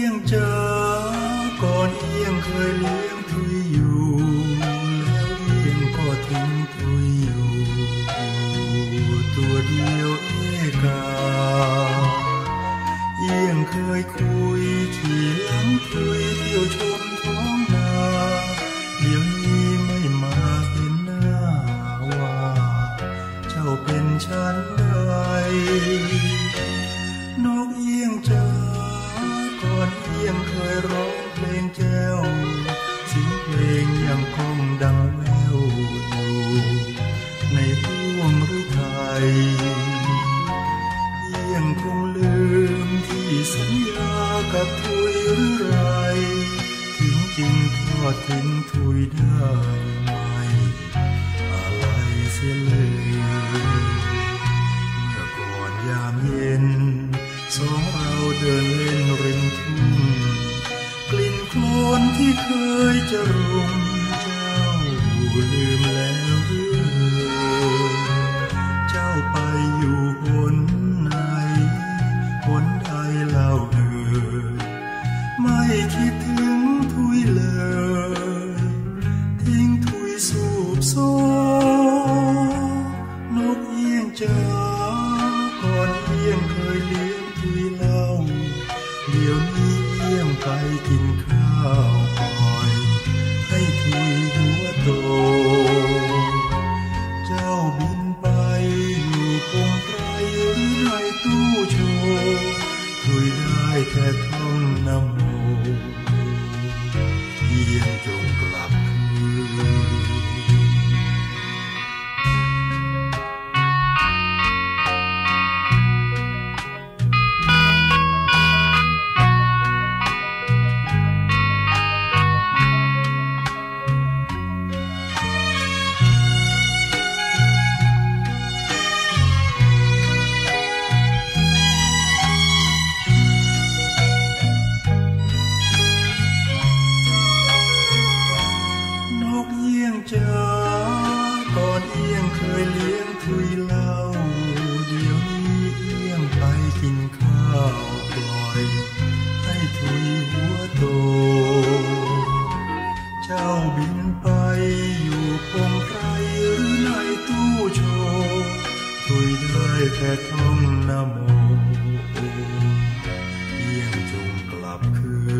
ยงจ๋าก่อนเอียงเคยเลี้ยงทุยอยู่แล้วเอียงก็ทิ้งทุยอยู่ตัวเดียวเอกาเอียงเคยคุยที่หลังทุยเที่ยวชมท้องนาเดี๋ยวนี้ไม่มาเห็นหน้าว่าเจ้าเป็นฉันใดนกเอียงจ๋าก่อนเอียงเคยร้องเพลงแจ้วเสียงเพลงยังคงดังแว่วอยู่ในห้วงฤทัยเอียงคงลืมที่สัญญากับทุยหรือไรถึงจริงทอดทิ้งทุยได้ไม่อะไรเสียเลยเมื่อก่อนยามเย็นสองเราเดินเล่นริมทุ่งกลิ่นโคลนที่เคยจะรุมเจ้าลืมแล้วหรือเจ้าไปอยู่หนไหนหนใดเล่าไม่คิดถึงทุยเลยทิ้งทุยสูบโซนกเอียงจ๋าก่อนเอียงเคยเลี้ยงทุยเล่าเดี๋ยวนี้เอียงไปกินข้าวปล่อยให้ทุยหัวโตเจ้าบินไปอยู่คงไกลหรือในตู้โชว์ทุยได้แค่ท่องนะโมเอียงจงกลับคืนจ๋าก่อนเอียงเคยเลี้ยงทุยเล่าเดี๋ยวนี้เอียงไปกินข้าวปล่อยให้ทุยหัวโตเจ้าบินไปอยู่คงไกลหรือในตู้โชว์ทุยได้แค่ท่องนะโมเอียงจงกลับคืน